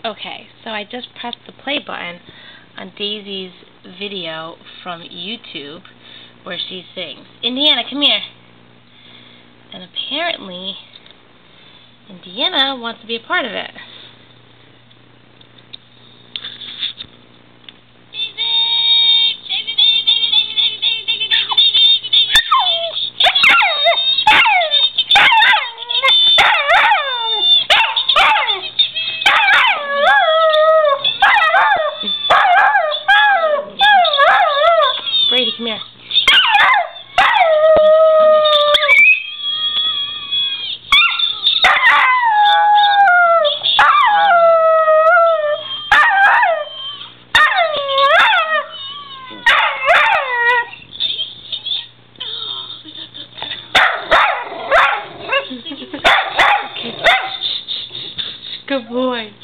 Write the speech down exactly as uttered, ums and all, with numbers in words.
Okay, so I just pressed the play button on Daisy's video from YouTube where she sings. Indiana, come here. And apparently, Indiana wants to be a part of it. Brady, come here. Good boy.